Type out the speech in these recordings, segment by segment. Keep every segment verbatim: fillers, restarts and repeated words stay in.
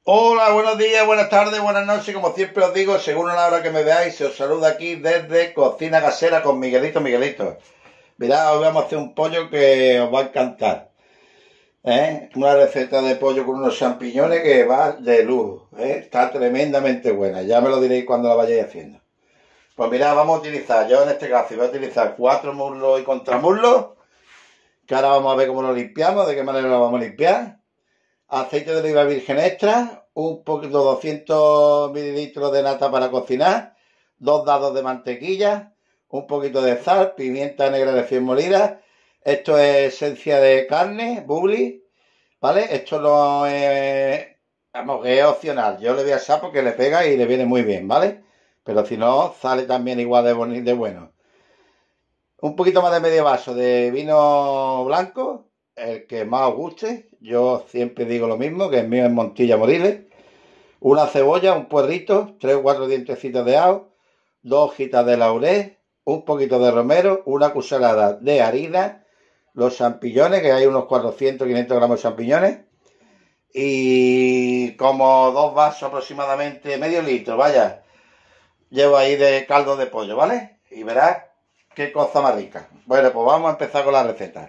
Hola, buenos días, buenas tardes, buenas noches, como siempre os digo, según la hora que me veáis, se os saluda aquí desde Cocina Casera con Miguelito, Miguelito. Mirad, hoy vamos a hacer un pollo que os va a encantar, ¿eh? Una receta de pollo con unos champiñones que va de luz, ¿eh? Está tremendamente buena, ya me lo diréis cuando la vayáis haciendo. Pues mirad, vamos a utilizar, yo en este caso voy a utilizar cuatro muslos y contramuslos, que ahora vamos a ver cómo lo limpiamos, de qué manera lo vamos a limpiar. Aceite de oliva virgen extra, un poquito, doscientos mililitros de nata para cocinar, dos dados de mantequilla, un poquito de sal, pimienta negra recién molida. Esto es esencia de carne, bully, ¿vale? Esto no es, vamos, que es opcional. Yo le voy a echar porque le pega y le viene muy bien, ¿vale? Pero si no, sale también igual de, boni- de bueno. Un poquito más de medio vaso de vino blanco, el que más os guste. Yo siempre digo lo mismo, que el mío es Montilla Moriles. Una cebolla, un puerrito, tres o cuatro dientecitos de ajo, dos hojitas de laurel, un poquito de romero, una cucharada de harina, los champiñones, que hay unos cuatrocientos quinientos gramos de champiñones, y como dos vasos aproximadamente, medio litro, vaya, llevo ahí de caldo de pollo, ¿vale? Y verás qué cosa más rica. Bueno, pues vamos a empezar con la receta.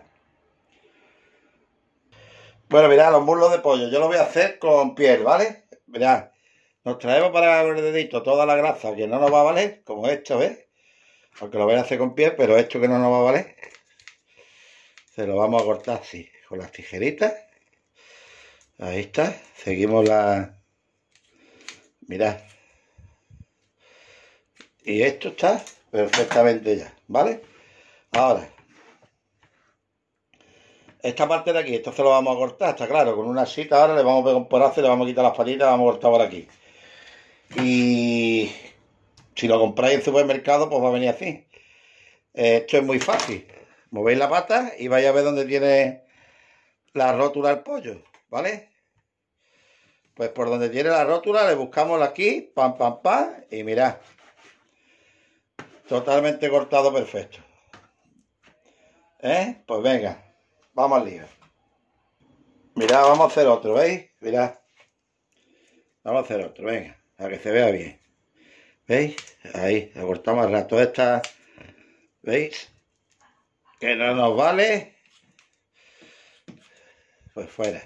Bueno, mirad, los muslos de pollo, yo lo voy a hacer con piel, ¿vale? Mirad, nos traemos para el dedito toda la grasa que no nos va a valer, como esto, ¿ves? Porque lo voy a hacer con piel, pero esto que no nos va a valer, se lo vamos a cortar así, con las tijeritas. Ahí está, seguimos la... Mirad. Y esto está perfectamente ya, ¿vale? Ahora, esta parte de aquí, esto se lo vamos a cortar, está claro, con una cita ahora le vamos a pegar un porazo y le vamos a quitar las patitas, vamos a cortar por aquí. Y si lo compráis en supermercado, pues va a venir así. Esto es muy fácil. Movéis la pata y vais a ver dónde tiene la rótula el pollo, ¿vale? Pues por donde tiene la rótula le buscamos aquí, pam, pam, pam, y mirad. Totalmente cortado perfecto. ¿Eh? Pues venga, vamos al lío. Mirad, vamos a hacer otro, ¿veis? Mirad. Vamos a hacer otro, venga, para que se vea bien. ¿Veis? Ahí, le cortamos al rato. Esta, ¿veis? Que no nos vale. Pues fuera.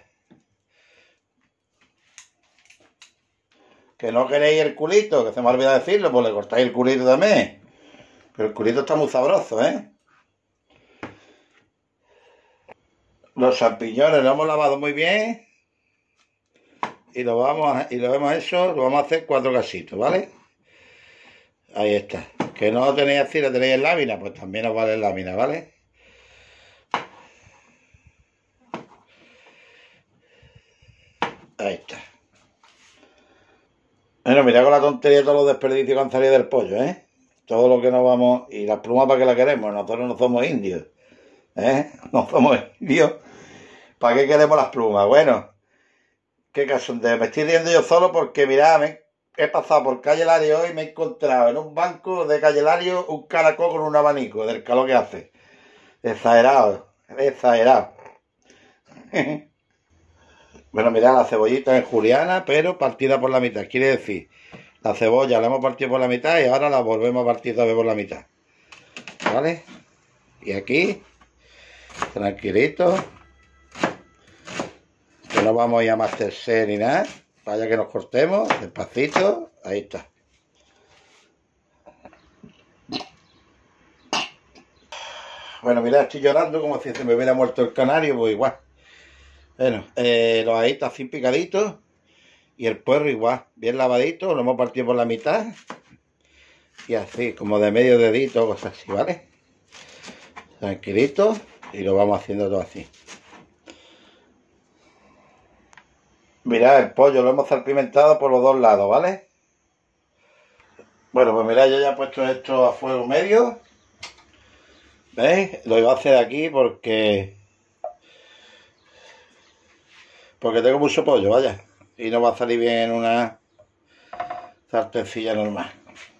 Que no queréis el culito, que se me ha olvidado decirlo, pues le cortáis el culito también. Pero el culito está muy sabroso, ¿eh? Los champiñones los hemos lavado muy bien. Y lo vamos a, y lo hemos hecho, lo vamos a hacer cuatro casitos, ¿vale? Ahí está. Que no lo tenéis así, lo tenéis en lámina, pues también os vale en lámina, ¿vale? Ahí está. Bueno, mirad con la tontería de todos los desperdicios que han salido del pollo, ¿eh? Todo lo que nos vamos... Y las plumas, ¿para qué las queremos? Nosotros no somos indios, ¿eh? No somos indios. ¿Para qué queremos las plumas? Bueno, qué caso. Me estoy riendo yo solo porque, mirad, me he pasado por Calle Lario y me he encontrado en un banco de Calle Lario un caracol con un abanico del calor que hace. Exagerado, exagerado. Bueno, mirad, la cebollita es juliana, pero partida por la mitad. Quiere decir, la cebolla la hemos partido por la mitad y ahora la volvemos a partir otra vez por la mitad. ¿Vale? Y aquí, tranquilito. Que no vamos a ir a Masterchef ni nada. Vaya que nos cortemos, despacito. Ahí está. Bueno, mirad, estoy llorando como si se me hubiera muerto el canario, pues igual. Bueno, eh, los ahí están así picaditos. Y el puerro igual, bien lavadito, lo hemos partido por la mitad. Y así, como de medio dedito, cosas así, ¿vale? Tranquilito. Y lo vamos haciendo todo así. Mirad, el pollo lo hemos salpimentado por los dos lados, ¿vale? Bueno, pues mirad, yo ya he puesto esto a fuego medio. ¿Veis? Lo iba a hacer aquí porque... Porque tengo mucho pollo, vaya. Y no va a salir bien en una sartencilla normal.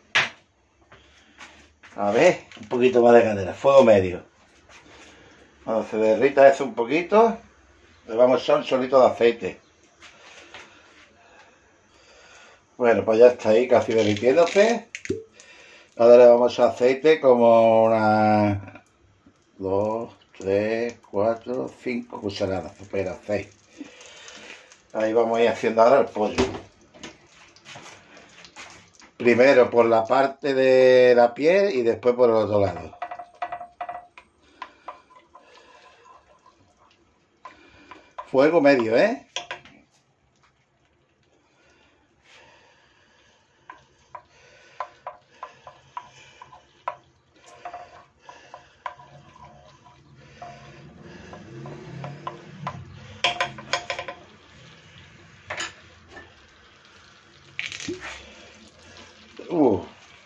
A ver, un poquito más de candela, fuego medio. Cuando se derrita eso un poquito, le vamos a echar un chorrito de aceite. Bueno, pues ya está ahí casi derritiéndose. Ahora le vamos a aceite como una, dos, tres, cuatro, cinco cucharadas. Espera, seis. Ahí vamos a ir haciendo ahora el pollo. Primero por la parte de la piel y después por el otro lado. Fuego medio, ¿eh? Uh.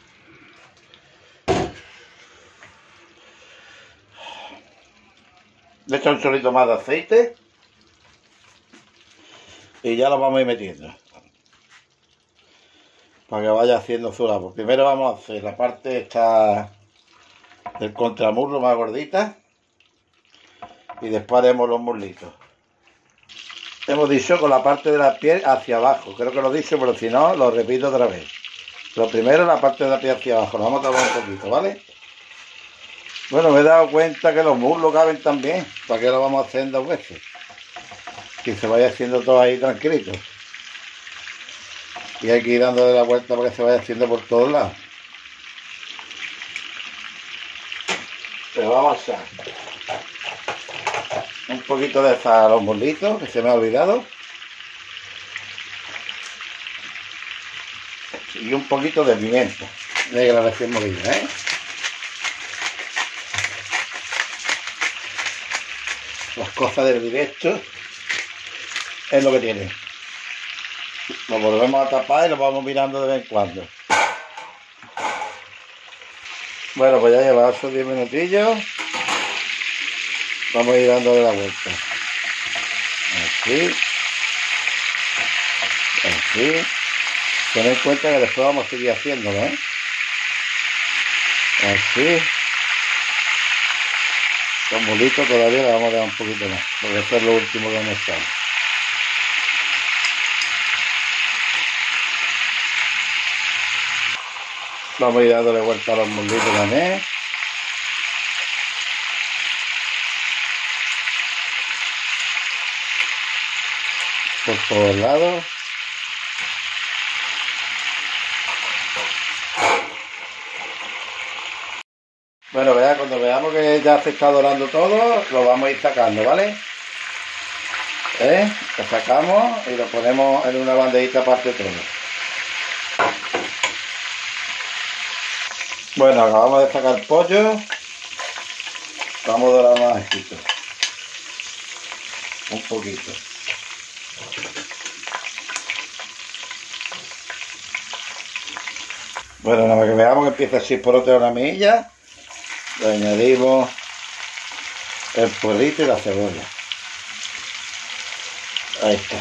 Le echo un chorrito más de aceite y ya lo vamos a ir metiendo para que vaya haciendo su labor. Primero vamos a hacer la parte esta del contramuslo más gordita y después haremos los muslitos. Hemos dicho con la parte de la piel hacia abajo, creo que lo he dicho, pero si no lo repito otra vez. Lo primero la parte de la piel hacia abajo, lo vamos a trabajar un poquito, ¿vale? Bueno, me he dado cuenta que los muslos caben también. ¿Para qué lo vamos a hacer en dos veces? Que se vaya haciendo todo ahí tranquilito. Y hay que ir dándole la vuelta para que se vaya haciendo por todos lados. Pero vamos a echar un poquito de sal a los muslitos, que se me ha olvidado. Y un poquito de pimienta negra recién molida, ¿eh? Las cosas del directo es lo que tiene. Lo volvemos a tapar y lo vamos mirando de vez en cuando. Bueno, pues ya lleva esos diez minutillos. Vamos a ir dándole la vuelta. Así. Así. Ten en cuenta que después vamos a seguir haciéndolo, ¿eh? Así. Los mulitos todavía le vamos a dar un poquito más, porque esto es lo último que hemos estado. Vamos a ir dándole vuelta a los mulitos también. Por todos lados. Bueno, vea, cuando veamos que ya se está dorando todo, lo vamos a ir sacando, ¿vale? ¿Eh? Lo sacamos y lo ponemos en una bandejita aparte todo. Bueno, acabamos de sacar el pollo. Vamos a dorar más esto. Un poquito. Bueno, nada más que veamos que empieza así por otra una milla. Le añadimos el puerrito y la cebolla. Ahí está.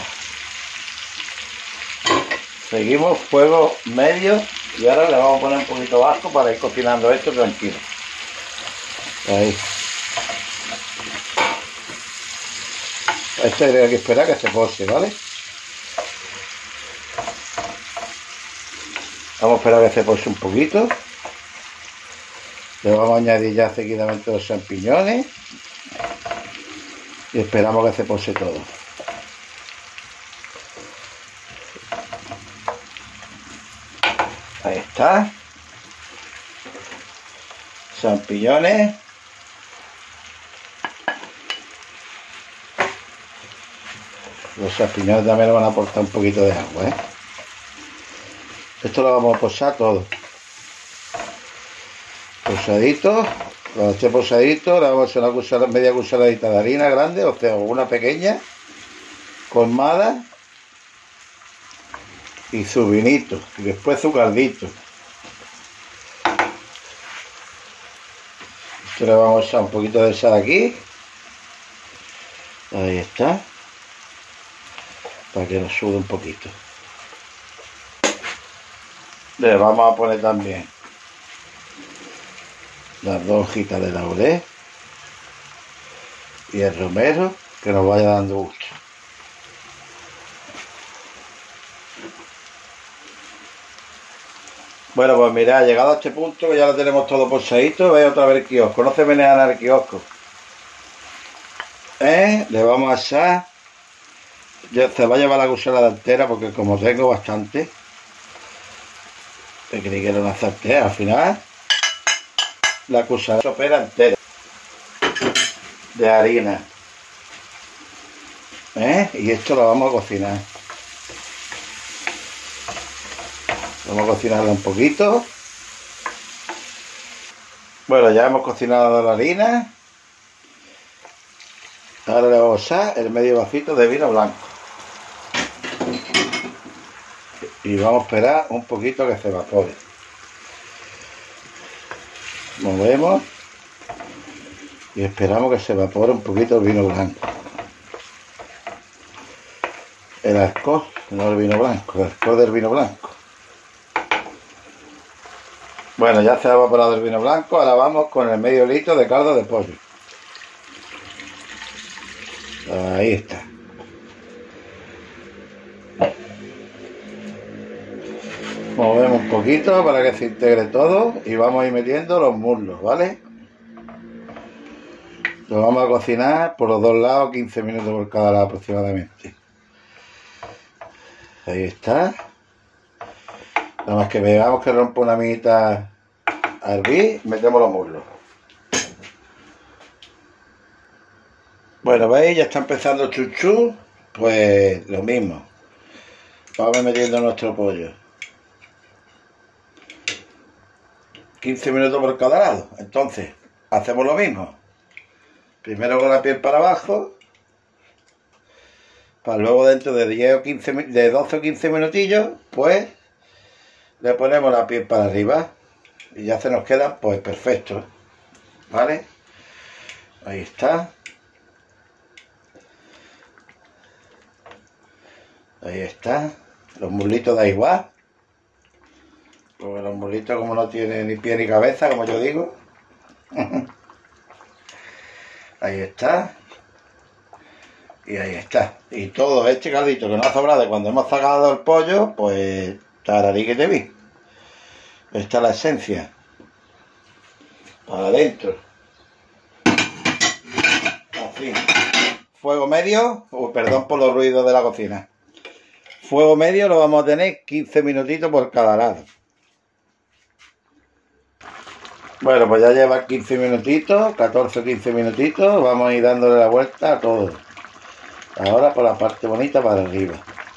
Seguimos fuego medio y ahora le vamos a poner un poquito bajo para ir cocinando esto tranquilo. Ahí. Esto hay que esperar que se pose, ¿vale? Vamos a esperar que se pose un poquito. Le vamos a añadir ya seguidamente los champiñones y esperamos que se pose todo. Ahí está. Champiñones. Los champiñones también le van a aportar un poquito de agua, ¿eh? Esto lo vamos a posar todo. Posadito, cuando esté posadito, le vamos a hacer una cucharada, media cucharadita de harina grande, o sea, una pequeña, colmada, y su vinito, y después su caldito. Esto le vamos a echar un poquito de sal aquí. Ahí está. Para que nos sude un poquito. Le vamos a poner también las dos hojitas de laurel y el romero, que nos vaya dando gusto. Bueno, pues mirad, llegado a este punto que ya lo tenemos todo posadito, veis otra vez el kiosco, no se menean el kiosco. ¿Eh? Le vamos a echar, ya se va a llevar la cuchara entera porque como tengo bastante, te creí que era una sartén, al final la cuchara sopera entera de harina. ¿Eh? Y esto lo vamos a cocinar. Vamos a cocinarlo un poquito. Bueno, ya hemos cocinado la harina. Ahora le vamos a echar el medio vasito de vino blanco. Y vamos a esperar un poquito que se evapore. Movemos. Y esperamos que se evapore un poquito el vino blanco. El alcohol, no el vino blanco, el alcohol del vino blanco. Bueno, ya se ha evaporado el vino blanco, ahora vamos con el medio litro de caldo de pollo. Ahí está. Movemos un poquito para que se integre todo y vamos a ir metiendo los muslos, ¿vale? Lo vamos a cocinar por los dos lados, quince minutos por cada lado aproximadamente. Ahí está. Nada más que veamos que rompa una mitad a hervir, metemos los muslos. Bueno, ¿veis? Ya está empezando el chuchú. Pues lo mismo. Vamos metiendo nuestro pollo. quince minutos por cada lado. Entonces, hacemos lo mismo. Primero con la piel para abajo. Para luego dentro de diez o quince, de doce o quince minutillos, pues le ponemos la piel para arriba y ya se nos queda pues perfecto, ¿vale? Ahí está. Ahí está. Los muslitos da igual, porque los muslitos como no tienen ni pie ni cabeza, como yo digo. Ahí está. Y ahí está. Y todo este caldito que nos ha sobrado de cuando hemos sacado el pollo, pues tararí que te vi. Esta es la esencia. Para adentro. Así. Fuego medio. Oh, perdón por los ruidos de la cocina. Fuego medio lo vamos a tener quince minutitos por cada lado. Bueno, pues ya lleva quince minutitos, catorce o quince minutitos. Vamos a ir dándole la vuelta a todo. Ahora por la parte bonita para arriba.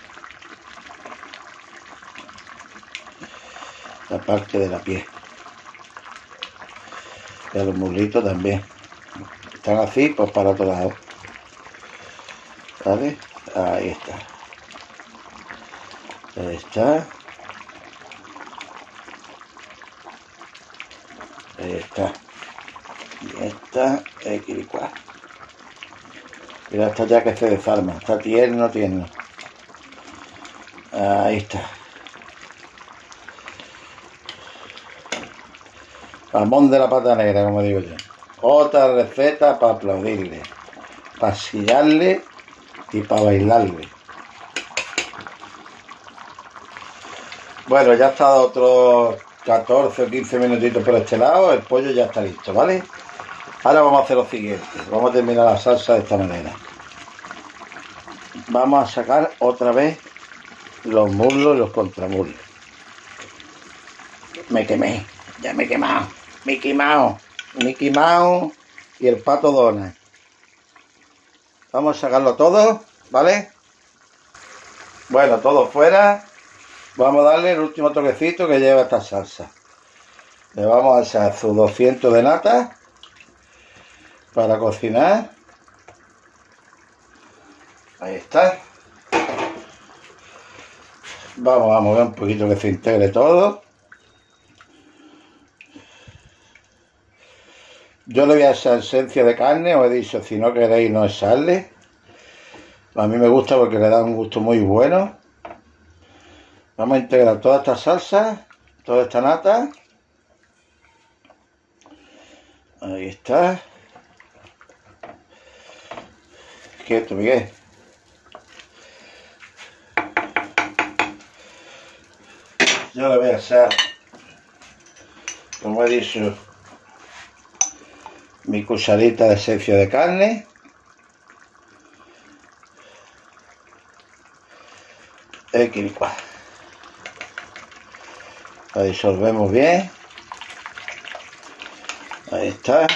La parte de la piel. Y a los muslitos también. Están así, pues para otro lado. ¿Vale? Ahí está. Ahí está. Ahí está. Y esta equilibrada. Mira, esta ya que se desarma. Está tierno, tierno. Ahí está. Jamón de la pata negra, como digo yo. Otra receta para aplaudirle, para sillarle y para bailarle. Bueno, ya está otros catorce o quince minutitos por este lado. El pollo ya está listo, ¿vale? Ahora vamos a hacer lo siguiente. Vamos a terminar la salsa de esta manera. Vamos a sacar otra vez los muslos y los contramuslos. Me quemé. Ya me he quemado. Me he quemado. Me he quemado. Y el pato Donald. Vamos a sacarlo todo, ¿vale? Bueno, todo fuera. Vamos a darle el último toquecito que lleva esta salsa. Le vamos a echar sus doscientos de nata para cocinar. Ahí está. Vamos a mover un poquito que se integre todo. Yo le voy a echar esencia de carne, os he dicho, si no queréis no echarle. A mí me gusta porque le da un gusto muy bueno. Vamos a integrar toda esta salsa, toda esta nata. Ahí está. Quieto, Miguel. Yo le voy a echar como he dicho, mi cucharita de esencia de carne. Equilicuar. La disolvemos bien. Ahí está.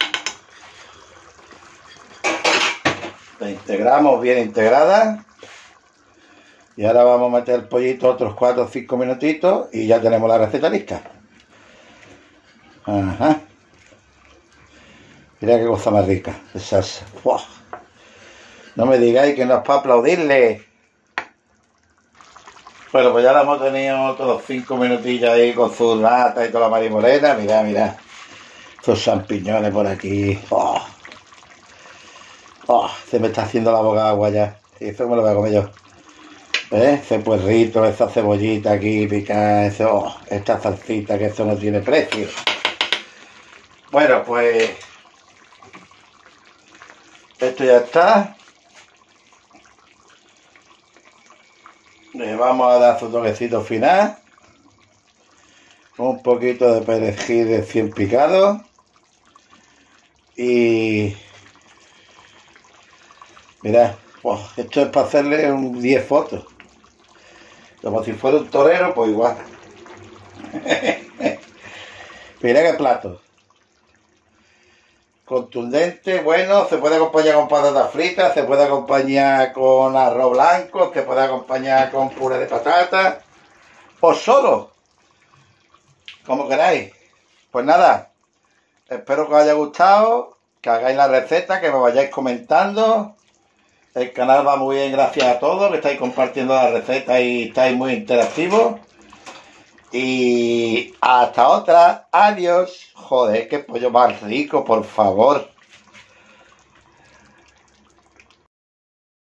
La integramos bien integrada. Y ahora vamos a meter el pollito otros cuatro o cinco minutitos y ya tenemos la receta lista. Ajá. Mira qué cosa más rica. Esas. ¡Wow! No me digáis que no es para aplaudirle. Bueno, pues ya la hemos tenido todos cinco minutillos ahí con su lata y toda la marimorena. Mirad, mirad. Estos champiñones por aquí. ¡Oh! ¡Oh! Se me está haciendo la boca agua ya. Y eso me lo voy a comer yo. ¿Eh? Ese puerrito, esa cebollita aquí picada, eso, oh, esta salsita, que eso no tiene precio. Bueno, pues esto ya está. Le vamos a dar su toquecito final. Un poquito de perejil de cien picado. Y mirad, oh, esto es para hacerle un diez fotos. Como si fuera un torero, pues igual. Mira qué plato. Contundente, bueno, se puede acompañar con patatas fritas, se puede acompañar con arroz blanco, se puede acompañar con puré de patata, o solo, como queráis. Pues nada, espero que os haya gustado, que hagáis la receta, que me vayáis comentando. El canal va muy bien, gracias a todos que estáis compartiendo la receta y estáis muy interactivos. Y hasta otra. Adiós. Joder, qué pollo más rico, por favor.